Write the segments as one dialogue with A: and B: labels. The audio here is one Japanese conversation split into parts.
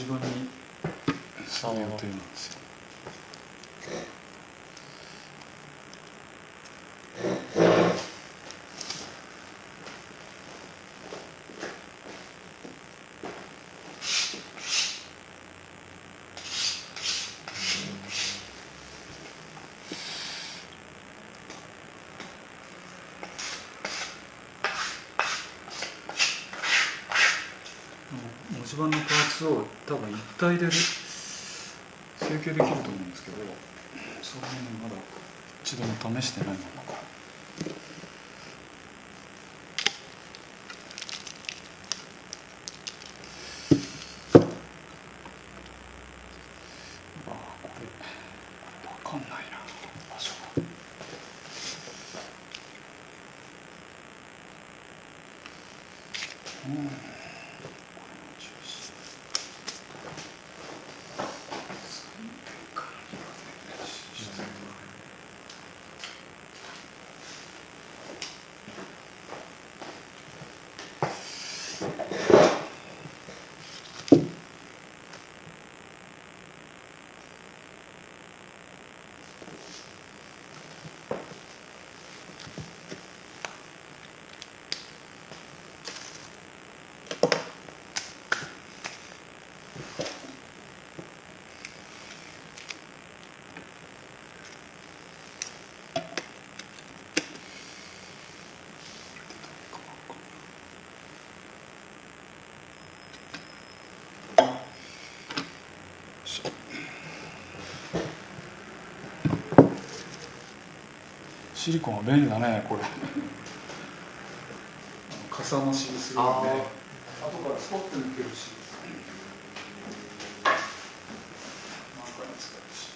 A: じ版にする予定なんですよ。文字盤のパーツを多分一体で成形できると思うんですけど、それねまだ一度も試してないまま。これわかんないな場所が。シリコンは便利だね、これ。かさ増しするので、後からスポッと抜けるし。なんかに使えるし。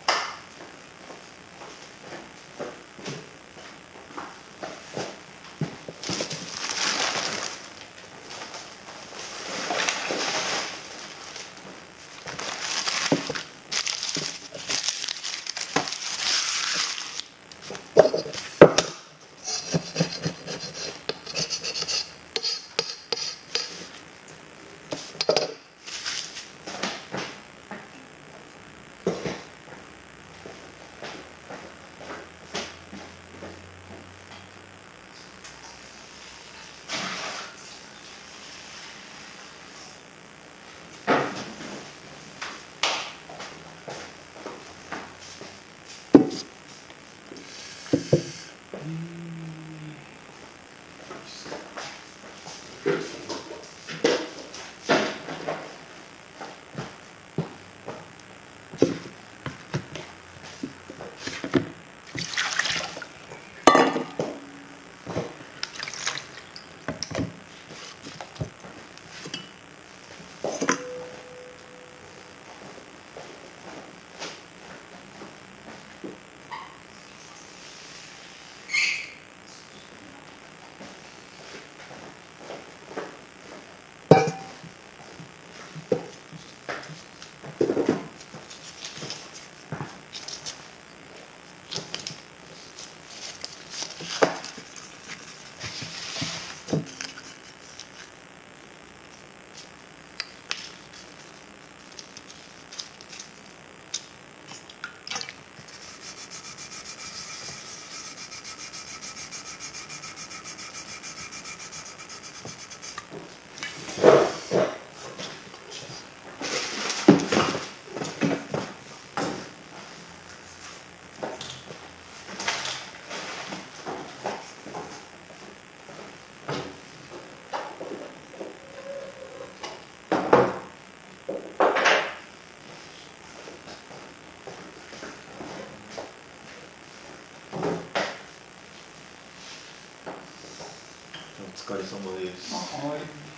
B: お疲れ様です。
A: はい。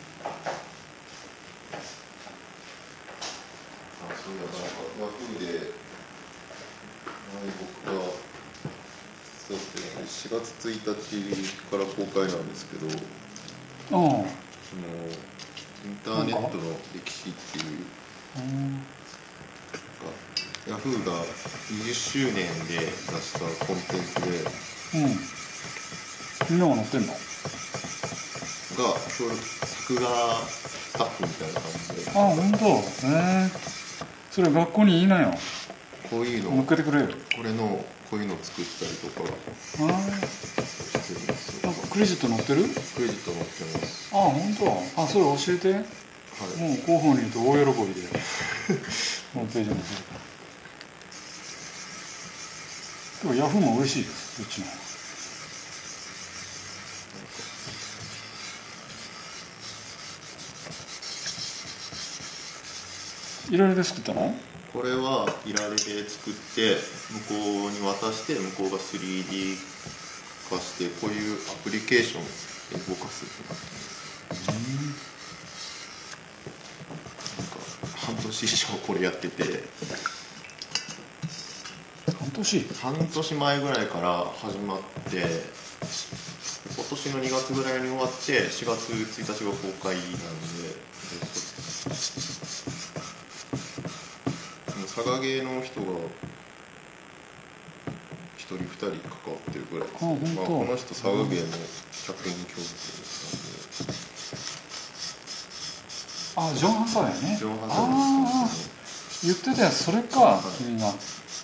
B: そうだ、なんかヤフーで前僕がそうですね、4月1日から公開なんですけど、そのインターネットの歴史っていう、ヤフーが20周年で出したコンテンツで、
A: みんなが載ってんの？
B: 作画タッフみたいな感じで。
A: あ、本当。それ学校に言いなよ。
B: こういうの
A: 乗っけてくれよ。
B: これのこういうの作ったりとかしてるんですよ。
A: クレジット載ってる？
B: クレジット載ってます。
A: あ、本当。あ、それ教えて。
B: はい、
A: もう広報に言うと大喜びでホームページに載せるから。今日ヤフーも嬉しいです、うちの。いられで作ったの？
B: これはいられで作って向こうに渡して向こうが 3D 化してこういうアプリケーションで動かすってなってなんか半年以上これやってて
A: 半年
B: 前ぐらいから始まって今年の2月ぐらいに終わって4月1日が公開なんで佐賀芸の人が1人2人関わってるぐらいですね。まあ、この人佐賀芸の脚本教室
A: あ、ジョン・ハサウェイね。
B: ジョン・ハサウェイですね。
A: 言ってたやつそれか、君が。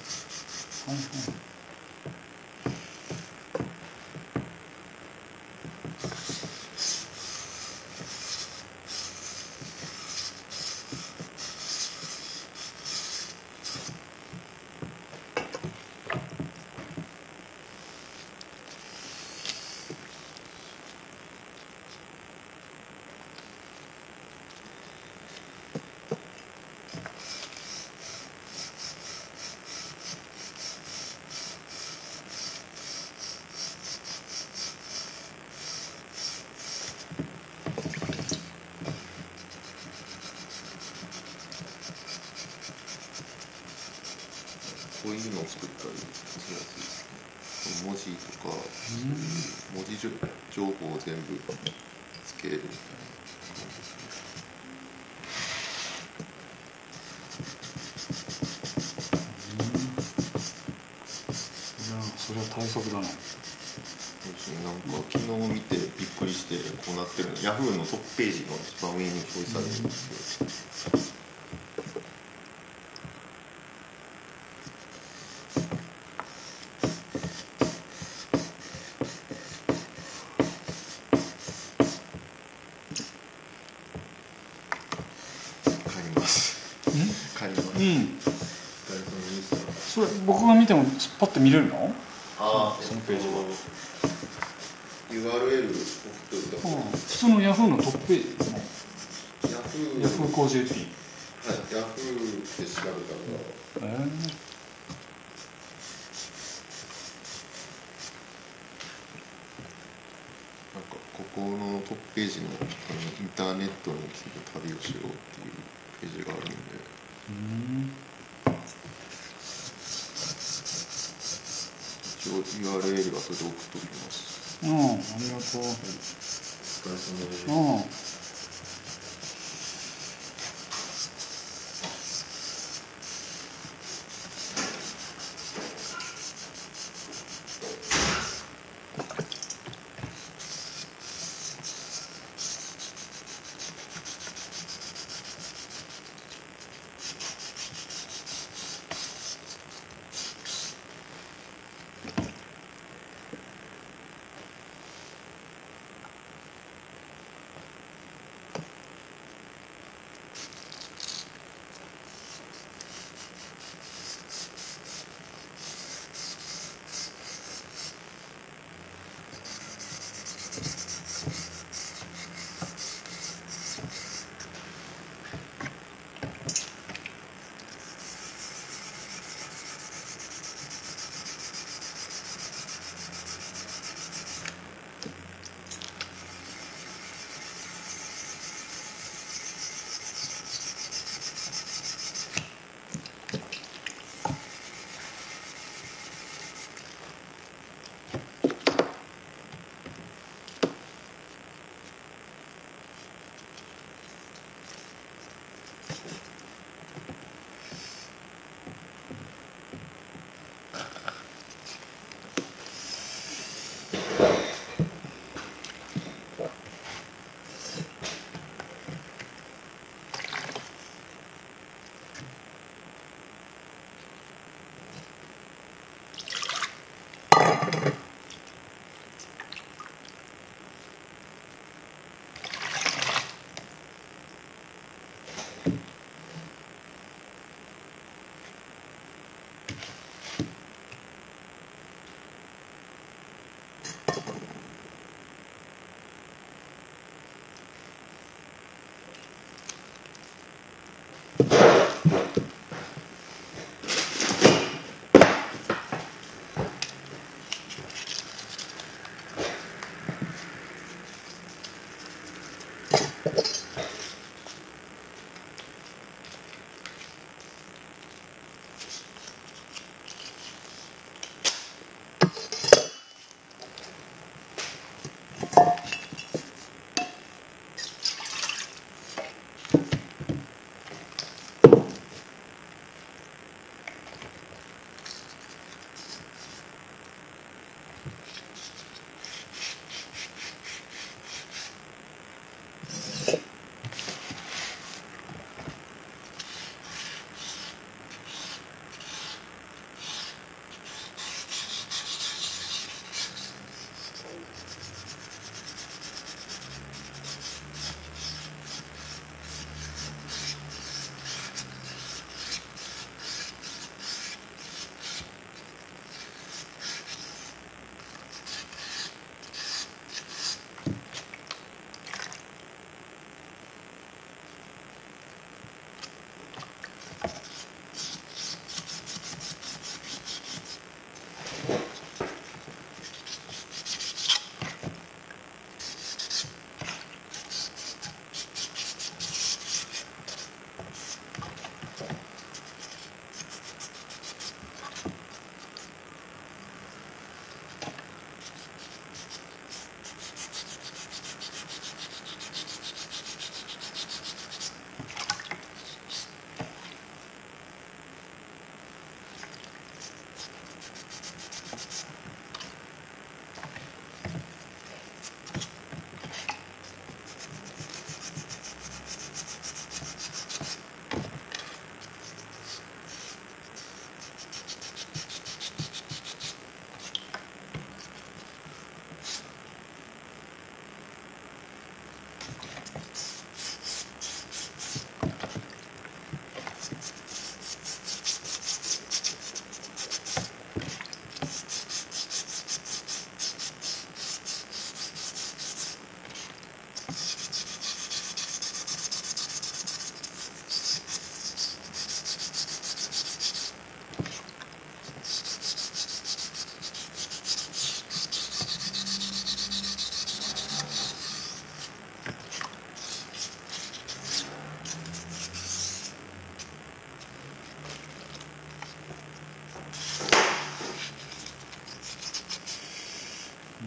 B: こういうのを作ったりするやつですね。文字とか文字情報を全部つけるみたいな感じですね。
A: それは対策だね。
B: なんか昨日見てびっくりしてこうなってるの。ヤフーのトップページの一番上に表示されるんですけど。
A: それ僕が見てもパッと見れるの？
B: ああ、
A: そのページは。
B: URL を送っておいた。
A: 普通のヤフーのトップページのヤフーコー JP。
B: はい、ヤフーで調べたのが。なんかここのトップページのインターネットについて旅をしようっていうページがあるんで。一応 URL がそれで送っておきます。
A: ありがとう。
B: お疲れ様です。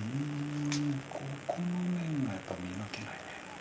A: ここの面がやっぱ磨けないね。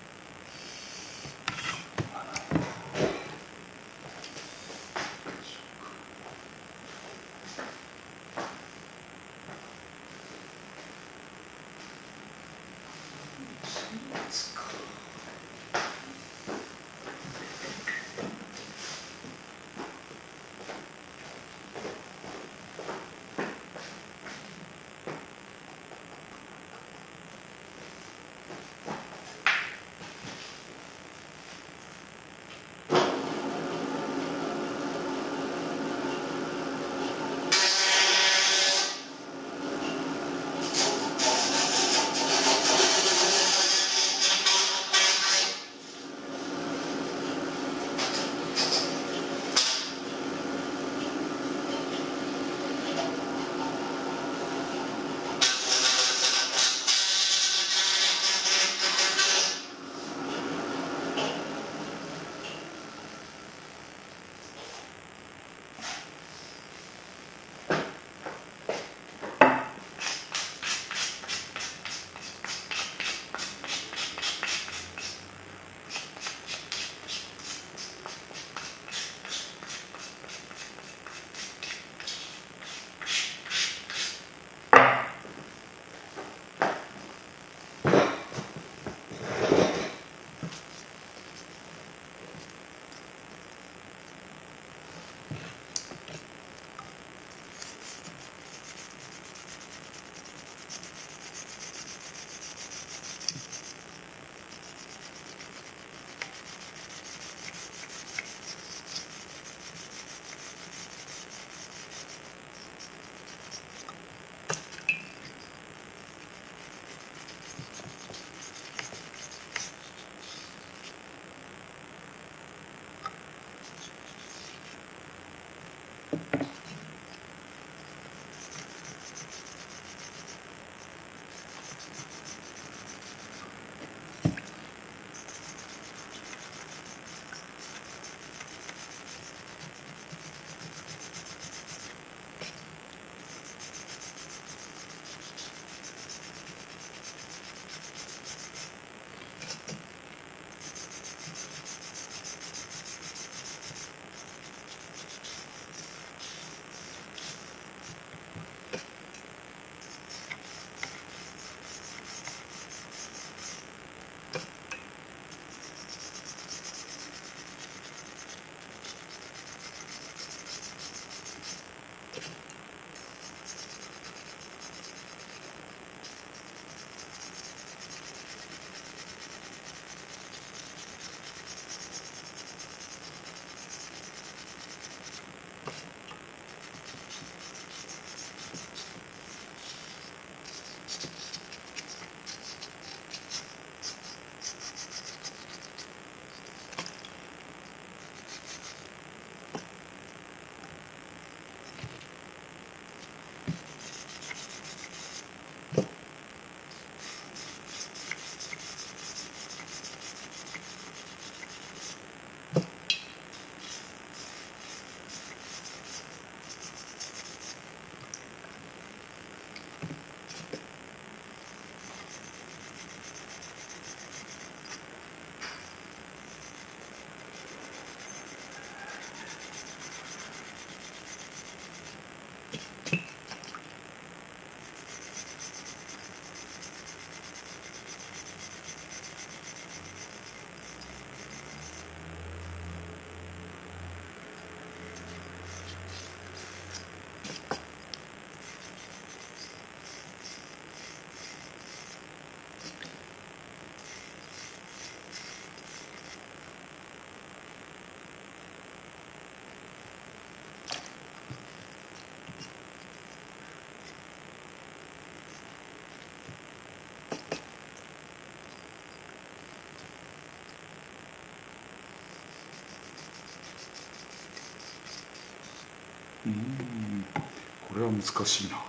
A: これは難しいな。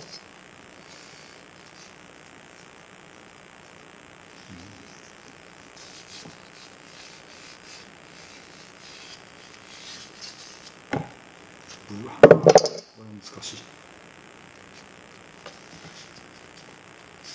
A: うわ、これは難しい。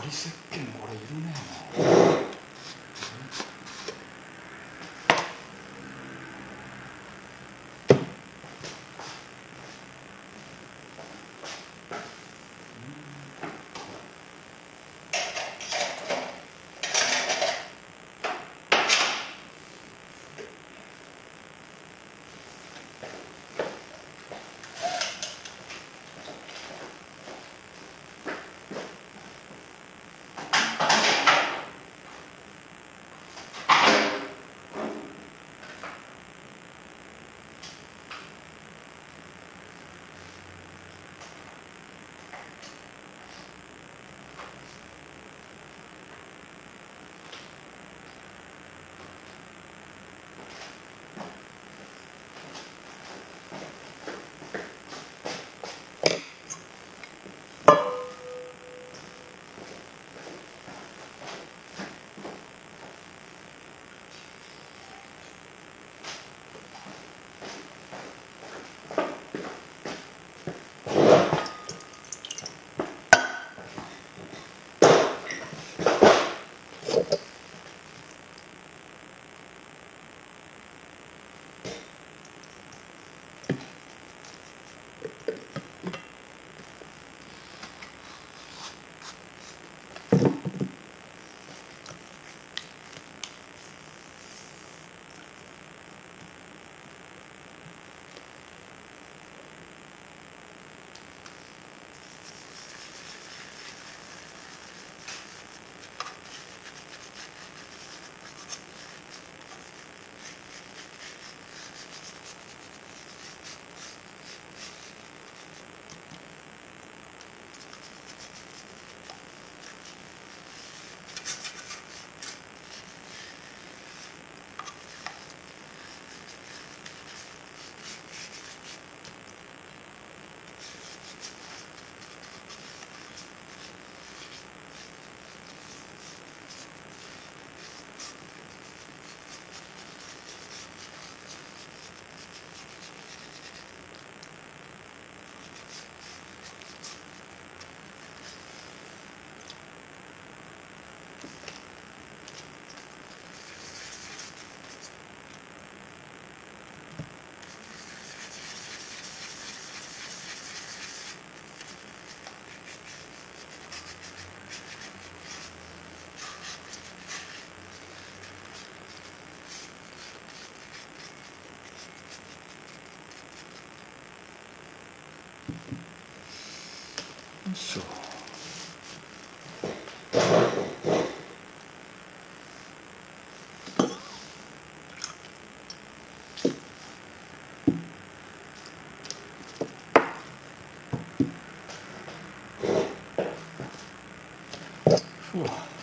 A: 仮石鹸これいるねよいしょ。うわ。